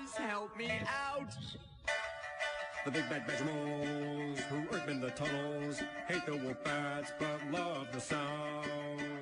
Guys, help me out! The big bad Badgermoles who earth in the tunnels hate the wolf bats but love the sound.